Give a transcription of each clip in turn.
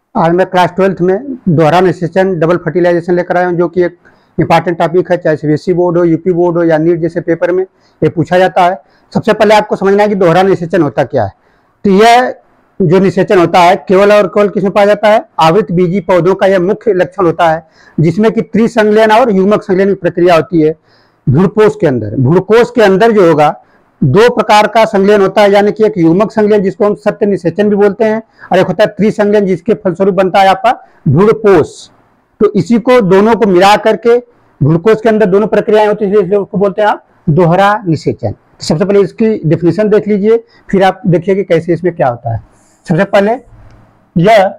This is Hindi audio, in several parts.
आज मैं क्लास 12th में दोहरा निषेचन डबल फर्टिलाइजेशन लेकर आया हूँ, जो कि एक इंपॉर्टेंट टॉपिक है, चाहे सीबीएसई बोर्ड हो, यूपी बोर्ड हो या नीट जैसे पेपर में ये पूछा जाता है। सबसे पहले आपको समझना है कि दोहरा निषेचन होता क्या है। तो यह जो निषेचन होता है केवल और केवल किसमें पाया जाता है? आवृत बीजी पौधों का यह मुख्य लक्षण होता है, जिसमें कि त्रिसंलयन और युग्मक संलयन की प्रक्रिया होती है भ्रूणकोश के अंदर। भ्रूणकोश के अंदर जो होगा दो प्रकार का संलयन होता है, यानी कि एक युग्मक संलयन जिसको हम सत्य निषेचन भी बोलते हैं, और एक होता है त्रिसंलयन जिसके फलस्वरूप बनता है आपका भ्रूणकोश। तो इसी को दोनों को मिला करके भ्रूणकोश के अंदर दोनों प्रक्रियाएं होती है, इसलिए उसको बोलते हैं आप दोहरा निषेचन। तो सबसे पहले इसकी डेफिनेशन देख लीजिए, फिर आप देखिए कि कैसे इसमें क्या होता है। सबसे पहले यह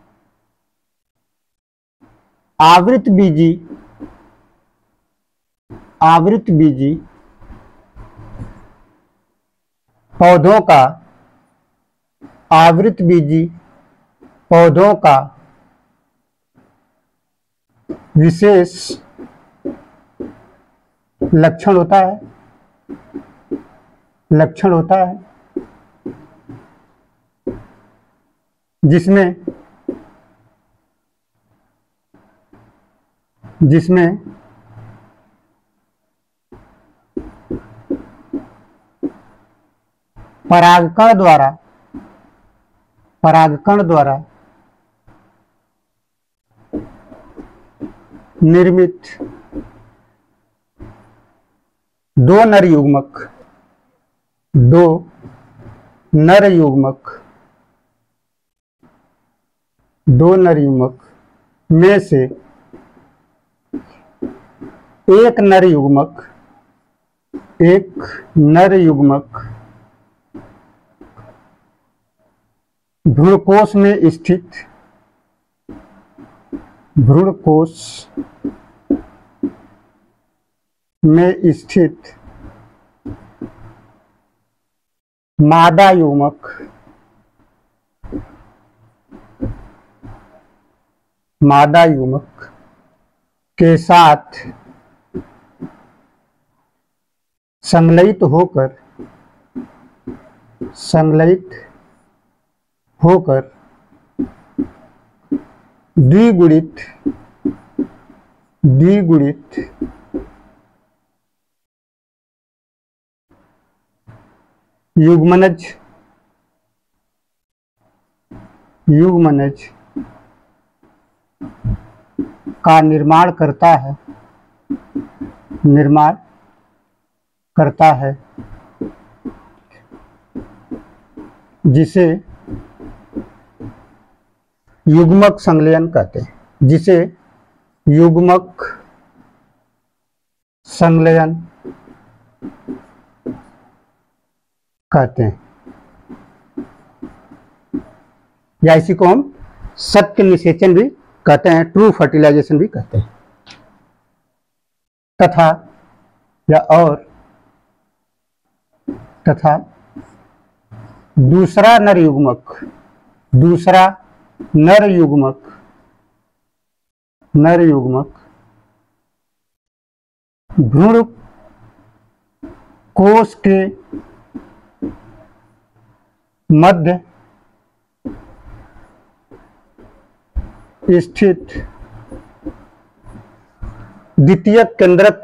आवृत बीजी पौधों का विशेष लक्षण होता है जिसमें परागकण द्वारा निर्मित दो नर युग्मक में से एक नर युग्मक भ्रूणकोश में स्थित मादा युग्मक के साथ संलयित होकर द्विगुणित युग्मनज का निर्माण करता है, जिसे युग्मक संलयन कहते हैं। या इसी को हम सत्य निषेचन भी कहते हैं, ट्रू फर्टिलाइजेशन भी कहते हैं। तथा दूसरा नर युग्मक भ्रूण कोश के मध्य स्थित द्वितीयक केंद्रक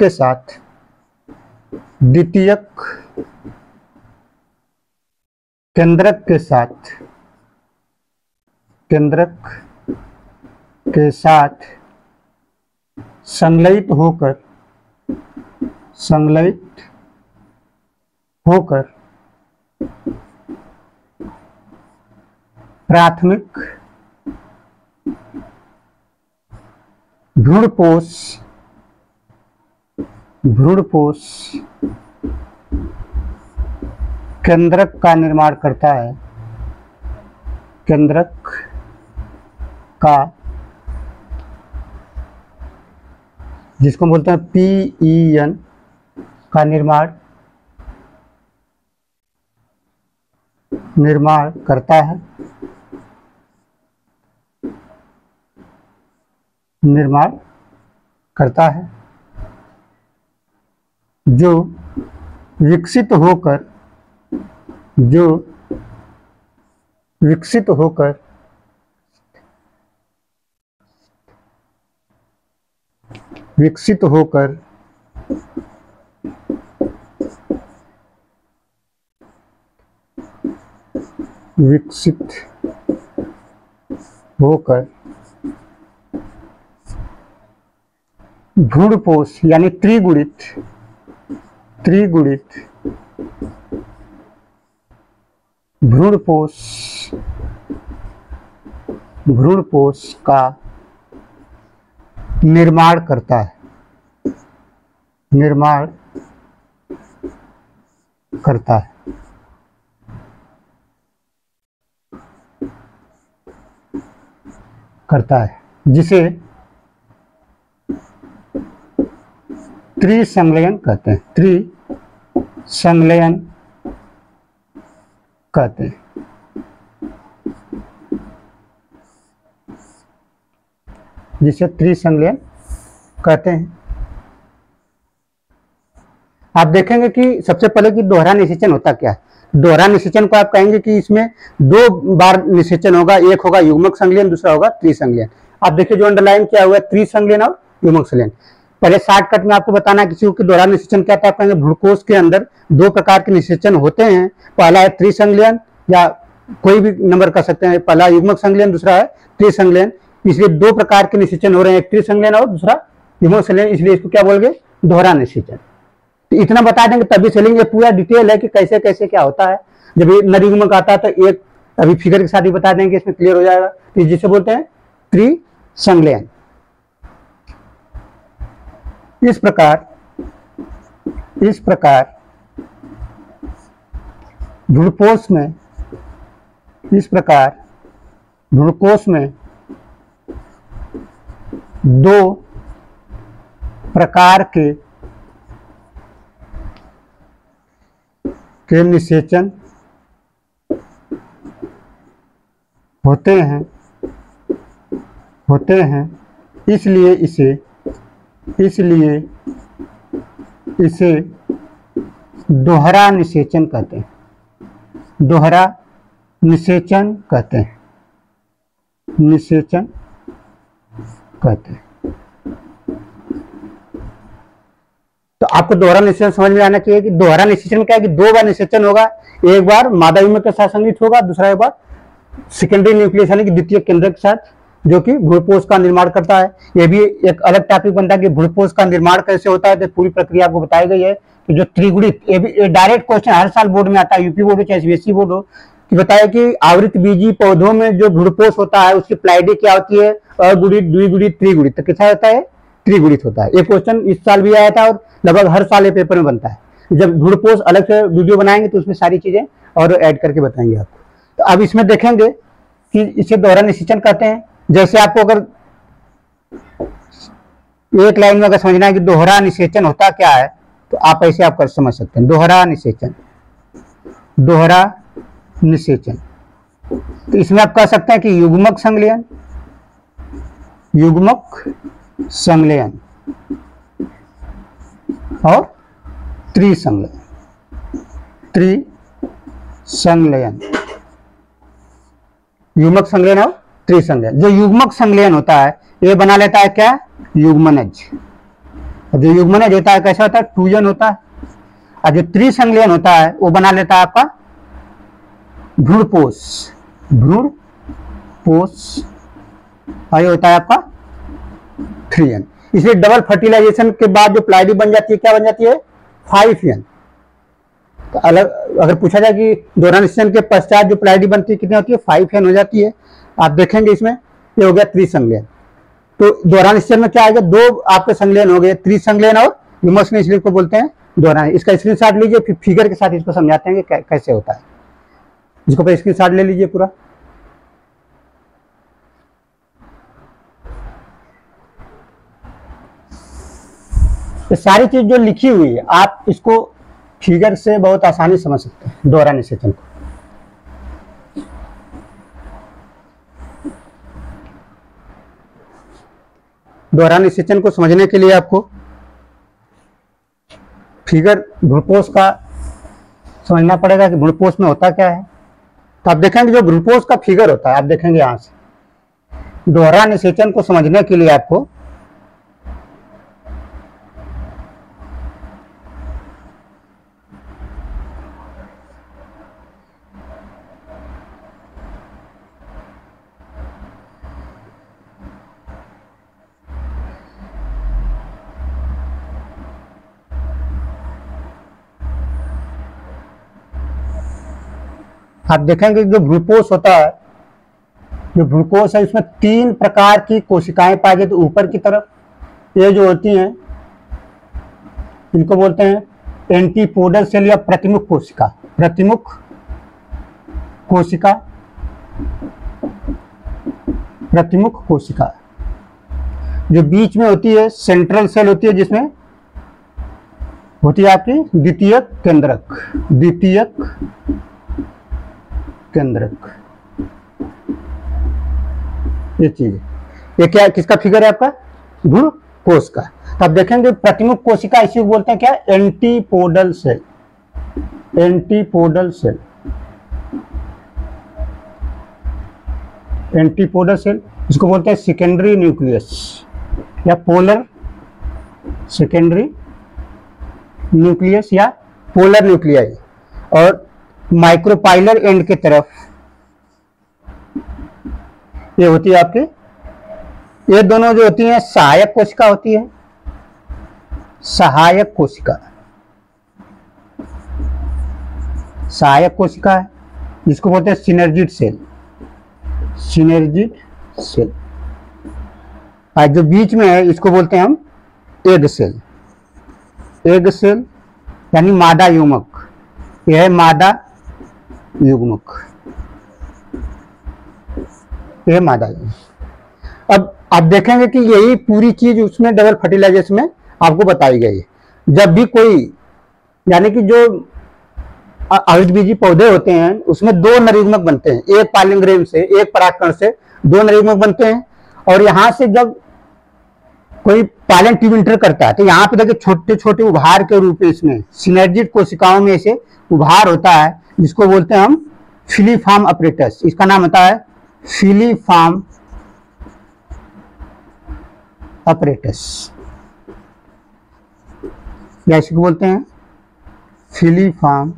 के साथ संलयित होकर प्राथमिक भ्रूणपोष केंद्रक का निर्माण करता है। जिसको बोलते हैं PEN का निर्माण करता है, जो विकसित होकर विकसित होकर भ्रूणपोष यानी त्रिगुणित भ्रूणपोष का निर्माण करता है, जिसे त्रिसंलयन कहते हैं, जिसे त्रिसंलयन कहते हैं। आप देखेंगे कि सबसे पहले कि दोहरा निषेचन होता क्या है। दोहरा निषेचन को आप कहेंगे कि इसमें 2 बार निषेचन होगा, एक होगा युग्मक संलयन, दूसरा होगा त्रिसंलयन। आप देखिए जो अंडरलाइन किया हुआ है त्रिसंलयन और युग्मक संलयन। पहले शॉर्टकट में आपको बताना है किसी को कि दोहरा निषेचन क्या था। आप कहेंगे भ्रूणकोष के अंदर 2 प्रकार के निषेचन होते हैं, पहला है त्रिसंलयन या कोई भी नंबर कर सकते हैं, पहला युग्मक संलयन, दूसरा है त्रिसंलयन। इसलिए 2 प्रकार के निषेचन हो रहे हैं, एक त्रिसंलयन और दूसरा युग्मक संलयन, इसलिए इसको क्या बोल गए, दोहरा निषेचन। तो इतना बता देंगे तभी चलेंगे, पूरा डिटेल है कि कैसे कैसे क्या होता है। जब ये नरयुग्मक आता है तो एक अभी फिगर के साथ ही बता देंगे, इसमें क्लियर हो जाएगा। तो जिसे बोलते हैं त्रिसंलयन। इस प्रकार भ्रूणकोष में 2 प्रकार के निषेचन होते हैं, इसलिए इसे दोहरा निषेचन कहते हैं, तो आपको दोहरा निषेचन समझ में आना चाहिए कि दोहरा निषेचन क्या है कि 2 बार निषेचन होगा, एक बार मादा युग्मक के साथ संगठित होगा, दूसरा एक बार सेकेंडरी न्यूक्लियस यानी कि द्वितीय केंद्रक के साथ, जो कि भ्रूणपोष का निर्माण करता है। यह भी एक अलग टॉपिक बनता है कि भ्रूणपोष का निर्माण कैसे होता है। तो पूरी प्रक्रिया आपको बताई गई है कि जो त्रिगुणित, ये भी डायरेक्ट क्वेश्चन हर साल बोर्ड में आता है, यूपी बोर्ड हो चाहे सीबीएसई बोर्ड हो, कि बताया कि आवृत बीजी पौधों में जो भ्रूणपोष होता है उसकी प्लाइडी क्या होती है, अगुणित, द्विगुणित, त्रिगुणित। तो कैसा होता है, त्रिगुणित होता है। ये क्वेश्चन इस साल भी आया था और लगभग हर साल ये पेपर में बनता है। जब भ्रूणपोष अलग से वीडियो बनाएंगे तो उसमें सारी चीजें और ऐड करके बताएंगे आपको। तो अब इसमें देखेंगे कि इसे दोहरा निषेचन कहते हैं। जैसे आपको अगर एक लाइन में अगर समझना है कि दोहरा निषेचन होता क्या है, तो आप ऐसे आप कर समझ सकते हैं, दोहरा निषेचन। तो इसमें आप कह सकते हैं कि युग्मक संलयन और त्रिसंलयन, युग्मक संलयन और त्रिसंलयन। जो युग्मक संलयन होता है ये बना लेता है क्या, युग्मनज। जो युग्मनज होता है कैसा होता है, टूजन होता है। और जो त्रिसंलयन होता है वो बना लेता है आपका भ्रूणपोष, और ये होता है आपका 3n। इसलिए डबल फर्टिलाइजेशन के बाद जो प्लाइडी बन जाती है, क्या बन जाती है, 5n। तो अलग अगर पूछा जाए कि दोहरा निषेचन के पश्चात जो प्लाइडी बनती है कितनी होती है, 5n हो जाती है। आप देखेंगे इसमें ये हो गया त्रिसंलयन। तो दोहरा निषेचन में क्या आएगा, 2 आपके संलयन हो गए, त्रिसंलयन और युग्मक संलयन, इसलिए को बोलते हैं दोहरा। इसका स्क्रीनशॉट लीजिए, फिर फिगर के साथ इसको समझाते हैं कि कैसे होता है। इसको पे स्क्रीनशॉट ले लीजिए पूरा। ये सारी चीज जो लिखी हुई है आप इसको फिगर से बहुत आसानी समझ सकते हैं दोहरा निषेचन को। दोहरा निषेचन को समझने के लिए आपको फिगर भ्रूणपोष का समझना पड़ेगा कि भ्रूणपोष में होता क्या है। तो आप देखेंगे जो भ्रूणपोष का फिगर होता है, आप देखेंगे यहां से दोहरा निषेचन को समझने के लिए आपको आप देखेंगे जो ग्लूकोस होता है, जो ग्लूकोस है इसमें 3 प्रकार की कोशिकाएं पाई जाती है ऊपर की तरफ। ये जो होती हैं इनको बोलते हैं एंटीपोडल सेल या प्रतिमुख कोशिका। प्रतिमुख कोशिका, प्रतिमुख कोशिका। जो बीच में होती है सेंट्रल सेल होती है, जिसमें होती है आपकी द्वितीयक केंद्रक। द्वितीयक केंद्रक ये चीज है। ये क्या, किसका फिगर है आपका? ग्लूकोस का। तो आप देखेंगे प्रतिमुख कोशिका इसी को बोलते हैं क्या? Antipodal cell. Antipodal cell, antipodal cell इसको बोलते हैं सेकेंडरी न्यूक्लियस या पोलर सेकेंडरी न्यूक्लियस या पोलर न्यूक्लियाई। और माइक्रोपाइलर एंड के तरफ ये होती है आपकी, ये दोनों जो होती हैं सहायक कोशिका होती है। सहायक कोशिका, सहायक कोशिका है जिसको बोलते हैं सिनर्जिड सेल। Synergid cell. और जो बीच में है इसको बोलते हैं हम एग सेल। एग सेल यानी मादा युग्मक। यह है मादा युग्मक, यह मादा युग्मक। अब आप देखेंगे कि यही पूरी चीज उसमें डबल फर्टिलाइजेशन में आपको बताई गई है। जब भी कोई, यानी कि जो आवृतबीजी पौधे होते हैं उसमें 2 नरयुग्मक बनते हैं, एक पालिंग्रेम से, एक परागकण से 2 नरयुग्मक बनते हैं। और यहां से जब कोई पालन ट्यूब इंटर करता है तो यहाँ पे देखिए छोटे छोटे उभार के रूप में इसमें सिनर्जिड कोशिकाओं में से उभार होता है, जिसको बोलते हैं हम फिलीफॉर्म अपरेटस। इसका नाम होता है फिलीफॉर्म अपरेटस, या इसको बोलते हैं फिलीफॉर्म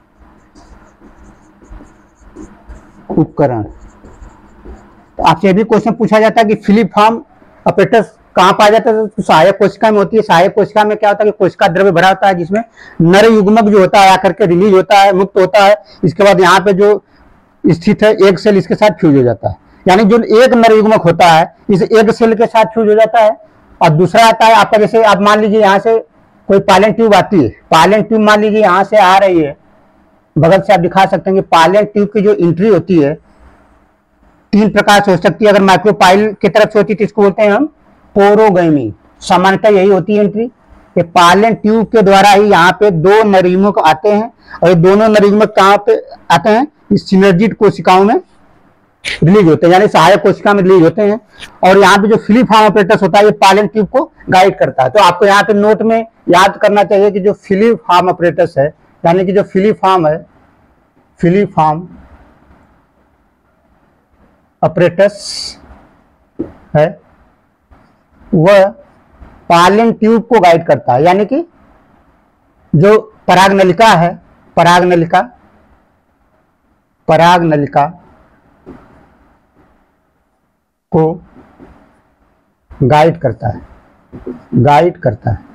उपकरण। तो आपसे भी क्वेश्चन पूछा जाता है कि फिलीफॉर्म अपरेटस कहाँ पाया जाता है? तो सहायक कोशिका में होती है। सहायक कोशिका में क्या होता है कि कोशिका द्रव्य भरा होता है, जिसमें नर युग्मक जो होता है आकर के रिलीज होता है, मुक्त होता है। इसके बाद यहाँ पे जो स्थित है एक सेल इसके साथ फ्यूज हो जाता है, यानी जो एक नर युग्मक होता है इस एक सेल के साथ फ्यूज हो जाता है। और दूसरा आता है आपका, जैसे आप मान लीजिए यहाँ से कोई पालन ट्यूब आती है, पालन ट्यूब मान लीजिए यहाँ से आ रही है, बगल से आप दिखा सकते हैं कि पालन ट्यूब की जो एंट्री होती है 3 प्रकार से हो सकती है। अगर माइक्रोपाइल की तरफ से होती है तो इसको बोलते हैं हम पोरोगैमी। सामान्यतः यही होती है एंट्री, कि पालन ट्यूब के द्वारा ही यहाँ पे 2 नरयुग्मक आते हैं। और ये दोनों नरयुग्मक कहाँ पे आते हैं? इस सिनर्जिड कोशिकाओं में रिलीज होते हैं, यानी सहायक कोशिका में रिलीज होते हैं। और यहाँ पे जो फिलीफॉर्म अपरेटस होता है ये पालन ट्यूब को गाइड करता है। तो आपको यहाँ पे नोट में याद करना चाहिए कि जो फिलीफॉर्म अपरेटस है, यानी कि जो फिलीफॉर्म है, फिलीफॉर्म अपरेटस है, वह पालन ट्यूब को गाइड करता है। यानी कि जो परागनलिका है, परागनलिका, परागनलिका को गाइड करता है, गाइड करता है।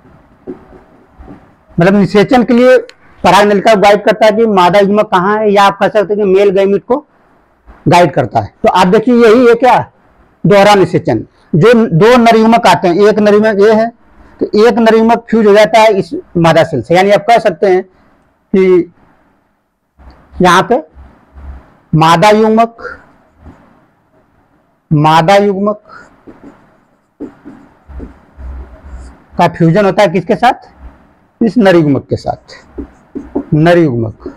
मतलब निषेचन के लिए परागनलिका को गाइड करता है कि मादा युग्मक कहाँ है, या आप कह सकते हैं कि मेल गैमीट को गाइड करता है। तो आप देखिए यही है क्या? दोहरा निषेचन। जो 2 नरयुग्मक आते हैं, एक नरयुग्मक ये है तो एक नरयुग्मक फ्यूज हो जाता है इस मादा सेल से। यानी आप कह सकते हैं कि यहाँ पे मादा युग्मक, मादा युग्मक का फ्यूजन होता है किसके साथ? इस नरयुग्मक के साथ, नरयुग्मक।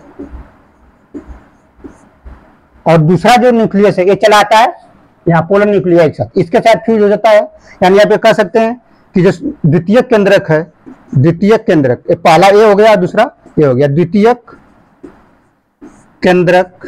और दूसरा जो न्यूक्लियस है ये चला आता है यहाँ पोलर न्यूक्लियाई के साथ, इसके साथ फ्यूज हो जाता है। यानी आप कह सकते हैं कि जो द्वितीयक केंद्रक है, द्वितीयक केंद्रक, पहला ए हो गया, दूसरा ए हो गया, द्वितीयक केंद्रक,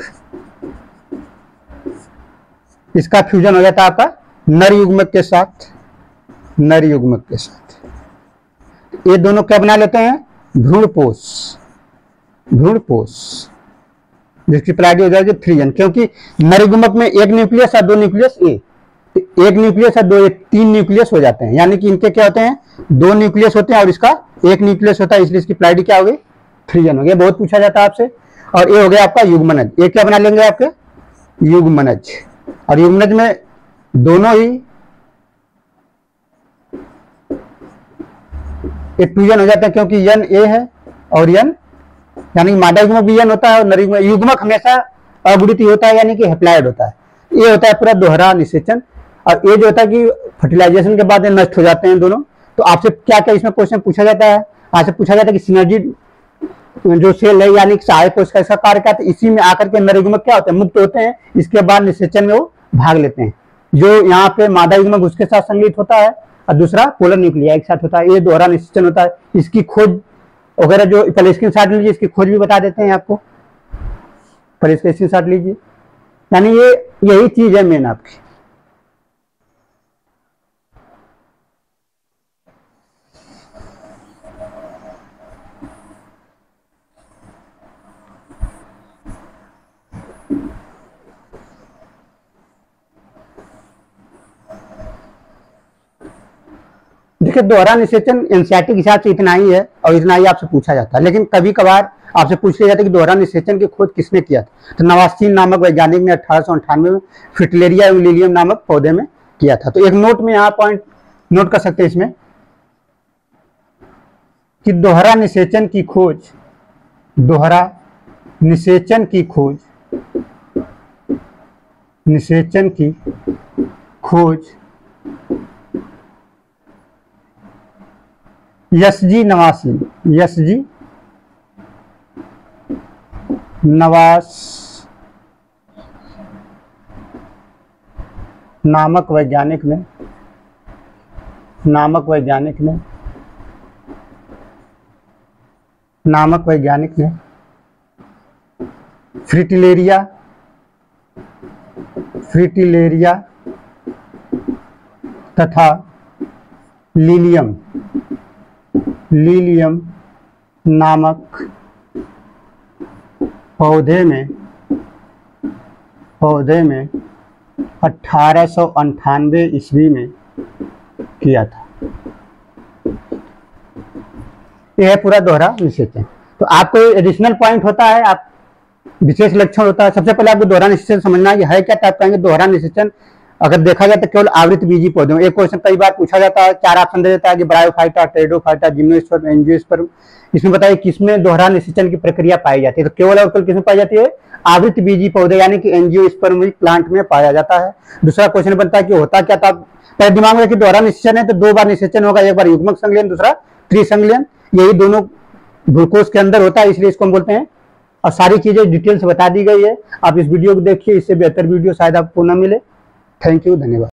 इसका फ्यूजन हो जाता है आपका नर युग्मक के साथ, नर युग्मक के साथ। ये दोनों क्या बना लेते हैं? भ्रूणपोष, भ्रूणपोष, जिसकी प्लाइडी हो जाएगी 3n, क्योंकि नर युग्मक में एक न्यूक्लियस और 2 न्यूक्लियस ए, एक न्यूक्लियस और 2, 3 न्यूक्लियस हो जाते हैं। यानी कि इनके क्या होते हैं? 2 न्यूक्लियस होते हैं और इसका एक न्यूक्लियस होता है, इसलिए इसकी प्लाइडी क्या हो गई? 3n हो गई। बहुत पूछा जाता है आपसे। और ये हो गया आपका युग्मनज। ये क्या बना लेंगे आपके युग्मनज, और युग्मनज में दोनों ही एक फ्यूजन हो जाता है, क्योंकि यन ए है और यन, यानी मादा युग्मक भी यन होता है और नर युग्मक, युग्मक हमेशा अगुणित होता है यानी कि हैप्लॉइड होता है। ये होता है पूरा दोहरा निषेचन। और ये जो होता है कि फर्टिलाइजेशन के बाद ये नष्ट हो जाते हैं दोनों। तो आपसे क्या क्या इसमें क्वेश्चन पूछा जाता है, आपसे पूछा जाता है कि सिनर्जी जो सेल है यानी कि सहायक कोश का इसका कार्य क्या है, इसी में आकर के नर युग्मक क्या होते हैं, मुक्त होते हैं, इसके बाद निषेचन में वो भाग लेते हैं। जो यहाँ पे मादा युग्मक उसके साथ संगलित होता है और दूसरा पोलर न्यूक्लिया एक साथ होता है, ये दोहरा निषेचन होता है। इसकी खोज वगैरह जो पहले स्क्रीन शॉट लीजिए, इसकी खोज भी बता देते हैं आपको, पहले इसका स्क्रीन शॉट लीजिए। यानी ये यही चीज है मेन आपकी। देखिए दोहरा निषेचन एनसीईआरटी के हिसाब से इतना ही है और इतना ही आपसे पूछा जाता है, लेकिन कभी कभार आपसे पूछ लिया जाता है कि दोहरा निषेचन की खोज किसने किया था। तो नवास्टीन नामक वैज्ञानिक ने 1898 में फ्रिटिलेरिया यूलिलियम नामक पौधे में किया था। तो एक नोट में यहाँ पॉइंट नोट कर सकते हैं इसमें कि दोहरा निषेचन की खोज, दोहरा निषेचन की खोज, निषेचन की खोज यशजी नवासी, यशजी नवास नामक वैज्ञानिक ने, नामक वैज्ञानिक ने फ्रिटिलेरिया तथा लीलियम नामक पौधे में 1898 ईस्वी में किया था। यह है पूरा दोहरा निषेचन। तो आपको एडिशनल पॉइंट होता है, आप विशेष लक्षण होता है। सबसे पहले आपको दोहरा निषेचन समझना है है क्या टाइप कहेंगे। दोहरा निषेचन अगर देखा जाए तो केवल आवृत बीजी पौधों में। एक क्वेश्चन कई बार पूछा जाता है, 4 ऑप्शन दे देता है कि ब्रायोफाइटा, टेरिडोफाइटा, जिम्नोस्पर्म, एंजियोस्पर्म। इसमें बताइए किसमें दोहरा निषेचन की प्रक्रिया पाई जाती है। तो केवल और केवल किसमें पाई जाती है, आवृत बीजी पौधे यानी कि एंजियोस्पर्म प्लांट में पाया जाता है। दूसरा क्वेश्चन बनता है कि होता क्या था, पहले दिमाग में कि दोहरा निषेचन है तो 2 बार निषेचन होगा, एक बार युग्मक संलयन, दूसरा त्रिसंलयन। यही दोनों ग्लूकोज के अंदर होता है, इसलिए इसको हम बोलते हैं। और सारी चीजें डिटेल से बता दी गई है। आप इस वीडियो को देखिए, इससे बेहतर वीडियो शायद आपको न मिले। थैंक यू, धन्यवाद।